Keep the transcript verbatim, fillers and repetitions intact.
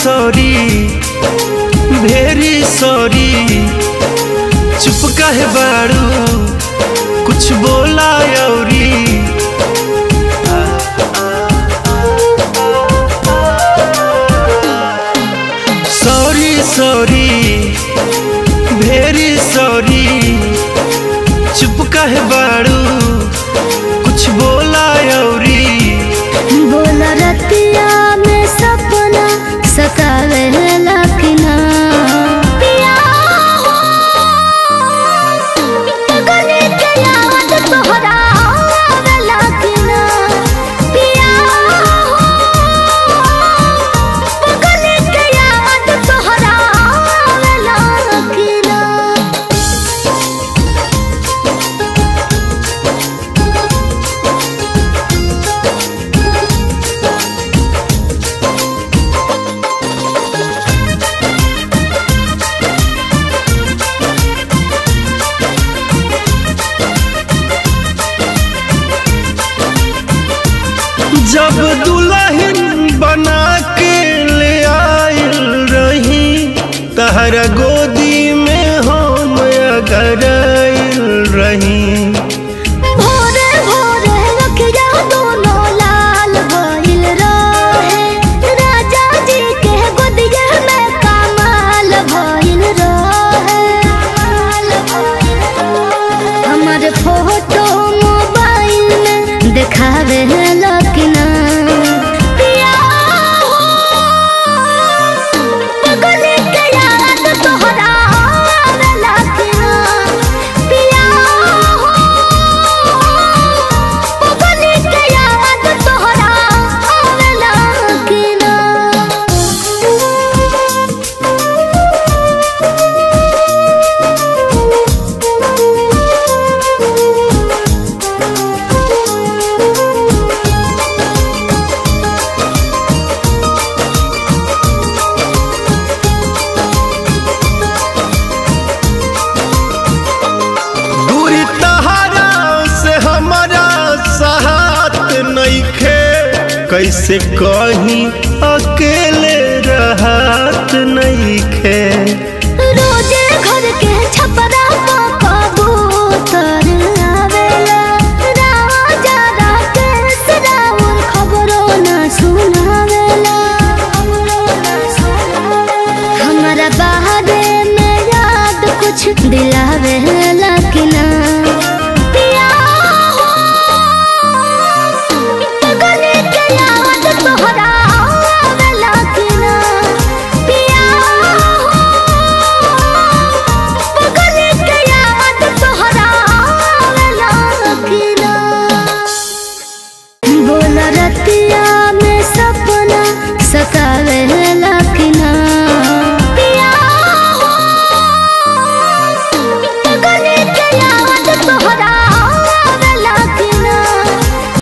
Sorry very sorry. चुप काहे बाड़ू कुछ बोला औरी। Sorry sorry very sorry. चुप काहे बाड़ू कुछ बोला औरी। बोला रतिया में सपना सतावे लखना पिया हो गले के याद तोहरा आवे लखना पिया हो गले के याद तोहरा आवे लखना। जब दुल्हन बना के ले आयल रही तहरा गोदी में हम अगर आयल रही। भोरे भोरे रखिया दोनों लाल भइल रहे राजा जी के गोदिया में कमाल भइल रहे। हमारे फोटो मोबाइल में देखावे लखना पिया हो गले के याद तोहरा आवे लखना पिया हो गले के याद तोहरा आवे लखना। दूरी तहरा से हमारा साथ नइखे कैसे कहीं अकेले रहत नहीं।